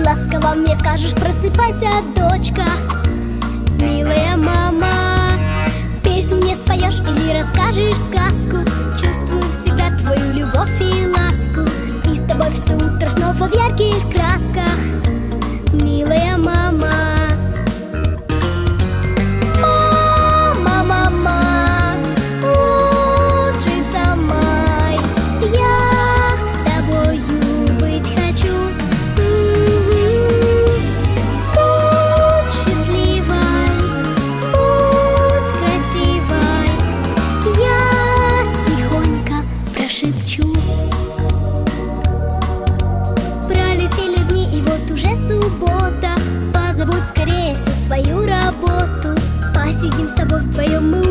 ласково мне скажешь: просыпайся, дочка. Милая мама, песню мне споешь или расскажешь сказку. Чувствую всегда твою любовь и ласку, и с тобой все утро снова в ярких красках. Милая мама. Мама, мама, лучший самай, я с тобою быть хочу. Будь счастливой, будь красивой, я тихонько прошепчу. Пролетели дни, и вот уже суббота. Позабудь скорее всю свою работу. Посидим с тобой вдвоем, мы